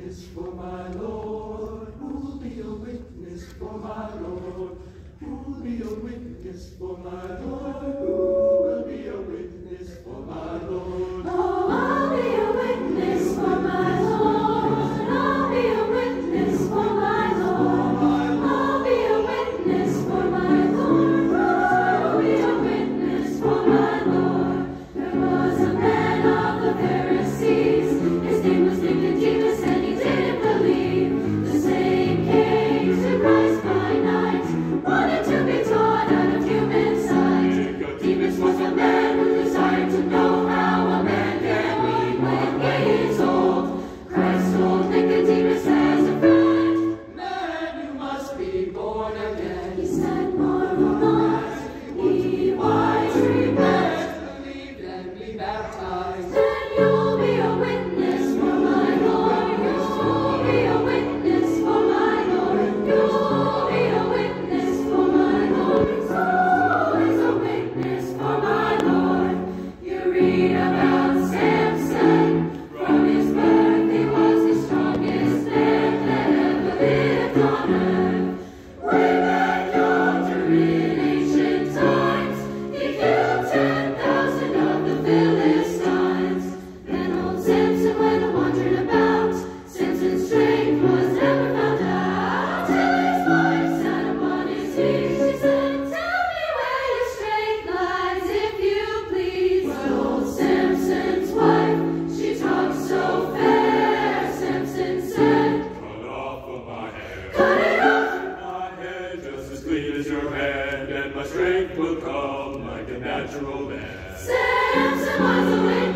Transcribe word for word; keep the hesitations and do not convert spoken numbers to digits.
witness for my Lord? Who'll be a witness for my Lord? Who'll be a witness for my Lord? Who will be a witness for my Lord? Oh, I'll be a witness for my Lord. I'll be a witness for my Lord. I'll be a witness for my Lord. I'll be a witness for my Lord. There was a man of the Pharisees. His name was Nicodemus, and he didn't believe. The same came to Christ by night, wanted to be taught out of human sight. Nicodemus was a man who desired to know how a man can be when he is old. Christ told Nicodemus as a friend, Man, you must be born again. he said, marvel not, ye wise, repent. Believe and be baptized. Then you'll be a witness for my Lord. You'll be a witness for my Lord. You'll be a witness for my Lord. He's always a witness for my Lord. You read about Samson. From his birth he was the strongest man that ever lived on earth. Way back yonder in ancient times, he killed ten thousand of the Philistines. Then old Samson went a wandering about. Samson's strength was never found out. Till his wife sat upon his knee. She said, tell me where your strength lies, if you please. Well, old Samson's wife, she talked so fair. Samson said, Cut off of my head, cut it off. my head just as clean as your hand, and my strength will come like a natural man. Samson was a witness